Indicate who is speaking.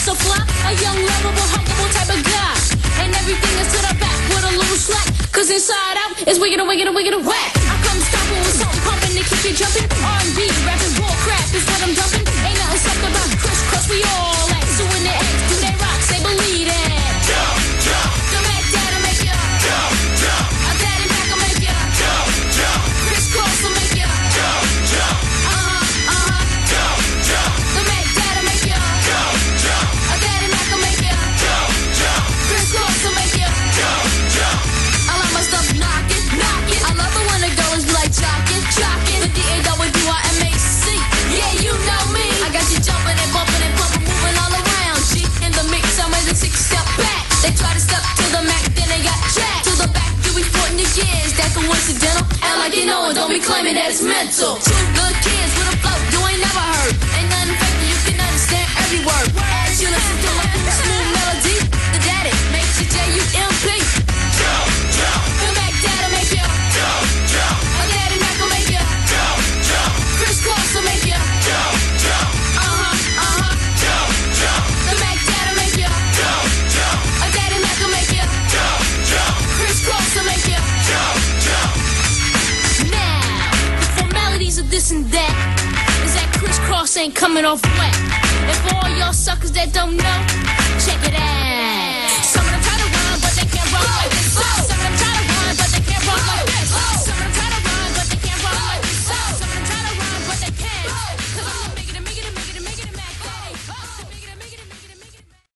Speaker 1: so fly, a young, lovable, huggable type of guy. And everything is to the back with a little slack. Cause inside out is wicked, wicked, wicked, whack. I come stomping with something pumping to keep you jumping. R&B, rapping, bull crap is what I'm dumping. Ain't nothing something about crisscross, we all act. So when they act, do they rock, they believe it. Jump, jump. The Mac Dad'll make ya. Jump, jump. A Daddy Mac will make ya. Jump, jump. Crisscross will make ya. Jump, jump. Jump, jump. The Mac Dad'll make ya. Jump, jump. A Daddy Mac will make ya. Jump, jump. Crisscross will make ya. Jump, jump. I like my stuff knockin', knockin'. I love it when the girls be like jockin', jockin'. The D-A-W-I-M-A-C. Yeah, you know me. I got you jumping and bumping and pumping, moving all around. G in the mix, I'm ready to 6-step back. They try to step to the Mac, then they got jacked. To the back, you be sporting your gears. That's coincidental. Act like you know it, don't be claiming that it's mental. Two good kids with a flow you ain't never heard. Ain't nothing fake, you can understand every word. As you listen to my smooth melody, the daddy makes you J-U-M-P. Jump, jump. The Mac Dad'll make ya. Jump, jump. A Daddy Mac will make ya. Jump, jump. Crisscross will make ya. Jump, jump. Jump, jump. The Mac Dad'll make ya. Jump, jump. A Daddy Mac will make ya. Jump, jump. Crisscross will make ya. Jump, jump. Now, the formalities of this and that is that crisscross ain't coming off wet. And for all y'all suckers that don't know, check it